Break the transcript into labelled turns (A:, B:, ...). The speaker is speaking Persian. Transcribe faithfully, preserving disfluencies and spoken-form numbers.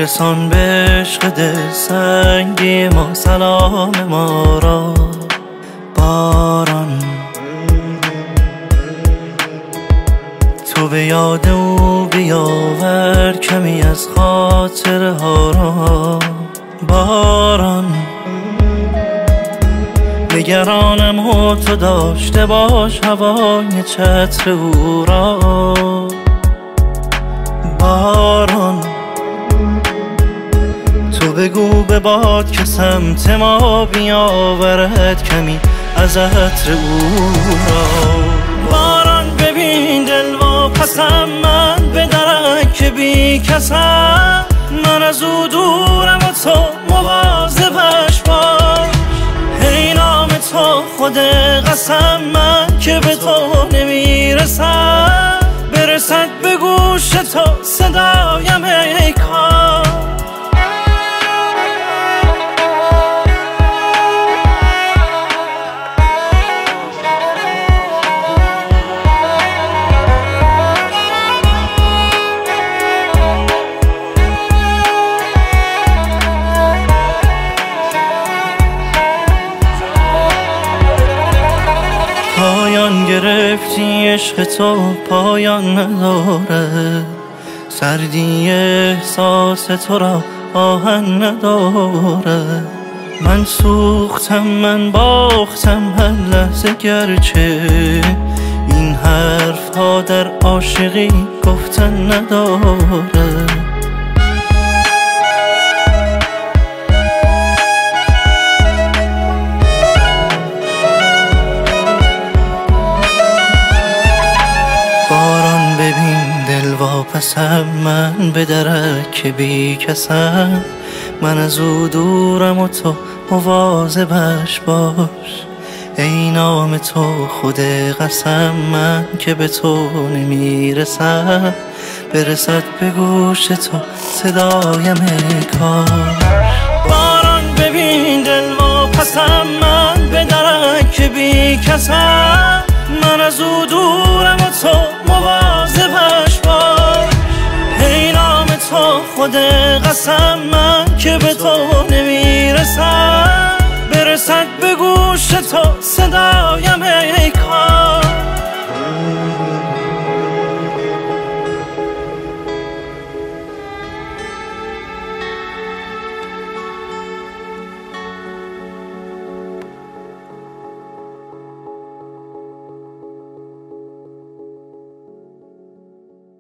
A: برسان به عشق دل سنگی ما سلام ما را. باران تو به یاد او بیاور کمی از خاطره ها را. باران نگرانم و تو داشته باش هوای چتر او را. باران تو بگو به باد که سمت ما بیاورد کمی از عطر او را. باران ببین دل واپسم من به درک بی کسم، من از او دورم و تو مواظبش باش. ای نام تو خود قسم من که به تو نمیرسم، برسد به گوش تو صدایم ای کار. پایان گرفتی عشق تو پایان نداره، سردی احساس تو را آهن نداره. من سوختم من باختم هر لحظه، گرچه این حرف ها در عاشقی گفتن نداره. باران ببین دل واپسم من به درک بی کسم، من از او دورم و تو مواظبش باش. ای نام تو خود قسم من که به تو نمیرسم، برسد به گوش تو صدایم ای کار. باران ببین دل واپسم من به درک بی کسم، من از او دورم و تو مواظبش باش. ای نام تو خود قسم من که به تو نمیرسم، برسد به گوش تو صدایم ای کار.